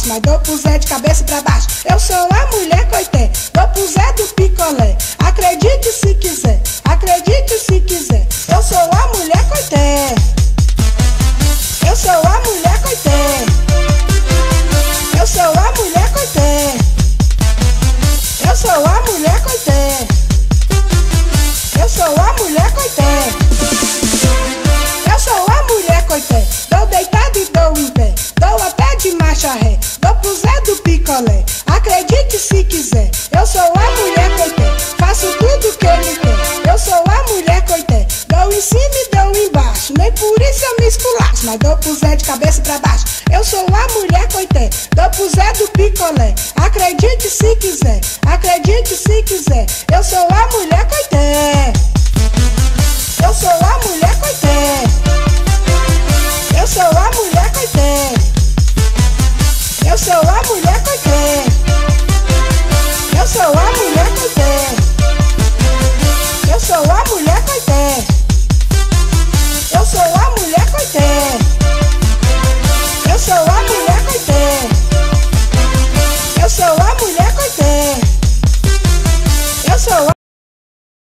esculacho, mas dou pro Zé de cabeça pra baixo. Eu sou a mulher coité, dou pro Zé do picolé. Acredite se quiser, acredite se quiser. Eu sou a mulher coité. Eu sou a mulher coité. Eu sou a mulher coité. Eu sou a mulher coité. Eu sou a mulher coité. Eu sou a mulher coité. Dou deitado e dou em pé. Dou até de marcha ré. Dou pro Zé do picolé. Acredite se quiser. Eu sou a mulher coité. Faço tudo que ele quer. Eu sou a mulher coité. Dou em cima e dou embaixo. Nem por isso eu me esculacho, mas dou pro Zé de cabeça pra baixo. Eu sou a mulher coité. Dou pro Zé do picolé. Acredite se quiser. Acredite se quiser. Eu sou a mulher coité.